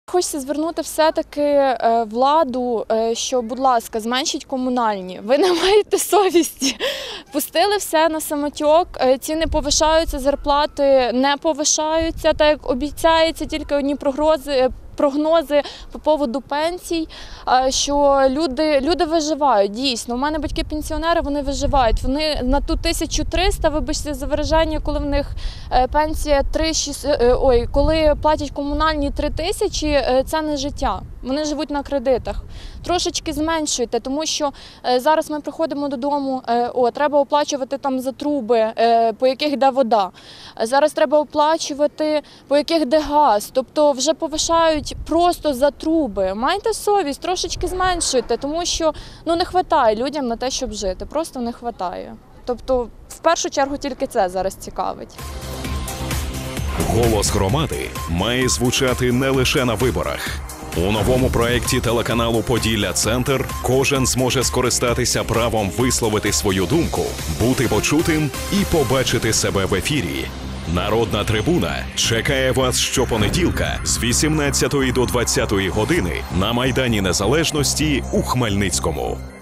Хочеться звернути все-таки владу, що, будь ласка, зменшіть комунальні. Ви не маєте совісті. Пустили все на самотек, ціни повишаються, зарплати не повишаються, так як обіцяється, тільки одні прогнози по поводу пенсій, що люди виживають, дійсно. У мене батьки-пенсіонери, вони виживають. Вони на ту 1300, вибачте за виражання, коли в них пенсія коли платять комунальні 3000, це не життя. Вони живуть на кредитах. Трошечки зменшуйте, тому що зараз ми приходимо додому, треба оплачувати там за труби, по яких йде вода. Зараз треба оплачувати, по яких йде газ. Тобто вже повишають просто за труби. Майте совість, трошечки зменшуйте, тому що не вистачає людям на те, щоб жити. Просто не вистачає. Тобто в першу чергу тільки це зараз цікавить. Голос громади має звучати не лише на виборах. У новому проєкті телеканалу «Поділля-Центр» кожен зможе скористатися правом висловити свою думку, бути почутим і побачити себе в ефірі. Народна трибуна чекає вас щопонеділка з 18 до 20 години на Майдані Незалежності у Хмельницькому.